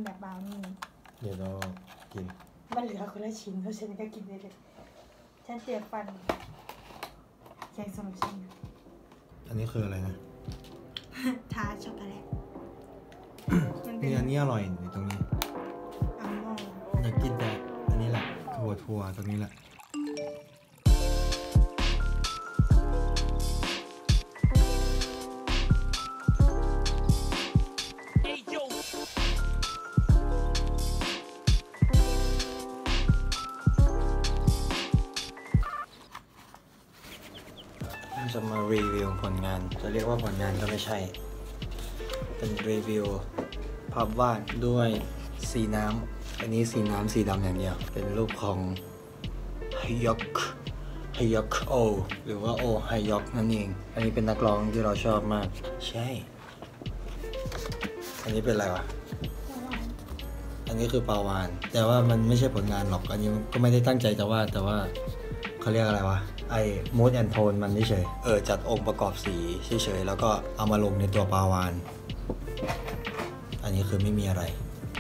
แบบบราวนี่เดี๋ยวเรากินมันเหลือคนละชิ้นเพราะฉันก็กินได้เลยฉันเตรียมฟันแกงสำหรับฉันอันนี้คืออะไรนะทาช็อกโกแลตนี่อันนี้อร่อยตรงนี้อยากกินแต่อันนี้แหละถั่วตรงนี้แหละจะมารีวิวผลงานจะเรียกว่าผลงานก็ไม่ใช่เป็นรีวิวภาพวาดด้วยสีน้ำอันนี้สีน้ำสีดำอย่างเดียวเป็นรูปของฮยอกโอหรือว่าโอฮยอกนั่นเองอันนี้เป็นนักร้องที่เราชอบมากใช่อันนี้เป็นอะไรวะอันนี้คือปลาวานแต่ว่ามันไม่ใช่ผลงานหรอกอันนี้ก็ไม่ได้ตั้งใจจะวาดแต่ว่าเขาเรียกอะไรวะไอ้มูดแอนโทนมันเฉยจัดองค์ประกอบสีเฉยๆแล้วก็เอามาลงในตัวปลาวานอันนี้คือไม่มีอะไร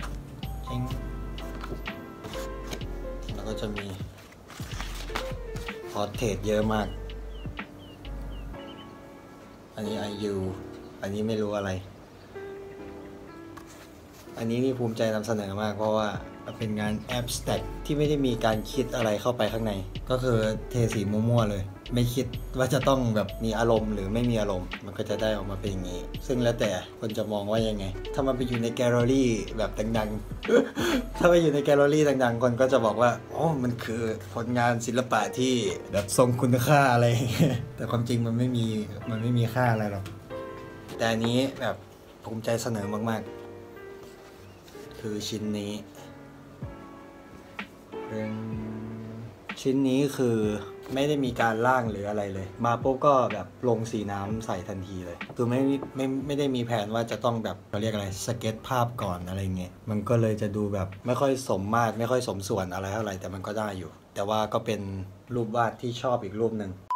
แล้วก็จะมีพอร์เทรตเยอะมากอันนี้ IU อันนี้ไม่รู้อะไรอันนี้นี่ภูมิใจนำเสนอมากเพราะว่าเป็นงานแอบสแต็กที่ไม่ได้มีการคิดอะไรเข้าไปข้างในก็คือเทสีมั่วๆเลยไม่คิดว่าจะต้องแบบมีอารมณ์หรือไม่มีอารมณ์มันก็จะได้ออกมาเป็นอย่างนี้ซึ่งแล้วแต่คนจะมองว่ายังไงถ้ามันไปอยู่ในแกลเลอรี่แบบดังๆถ้าไปอยู่ในแกลเลอรี่ดังๆคนก็จะบอกว่าอ๋อมันคือผลงานศิลปะที่แบบทรงคุณค่าอะไรแต่ความจริงมันไม่มีค่าอะไรหรอกแต่อันนี้แบบภูมิใจเสนอมากๆคือชิ้นนี้คือไม่ได้มีการร่างหรืออะไรเลยมาปุ๊บก็แบบลงสีน้ำใส่ทันทีเลยคือไม่ได้มีแผนว่าจะต้องแบบเราเรียกอะไรสเก็ตภาพก่อนอะไรเงี้ยมันก็เลยจะดูแบบไม่ค่อยสมมาตรไม่ค่อยสมส่วนอะไรเท่าไหร่แต่มันก็ได้อยู่แต่ว่าก็เป็นรูปวาดที่ชอบอีกรูปหนึ่ง